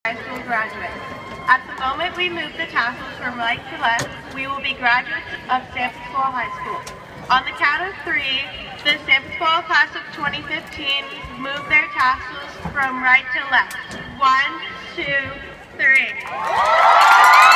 high school graduates. At the moment we move the tassels from right to left, we will be graduates of San Pasqual High School. On the count of 3, the San Pasqual class of 2015 move their tassels from right to left. 1, 2, 3.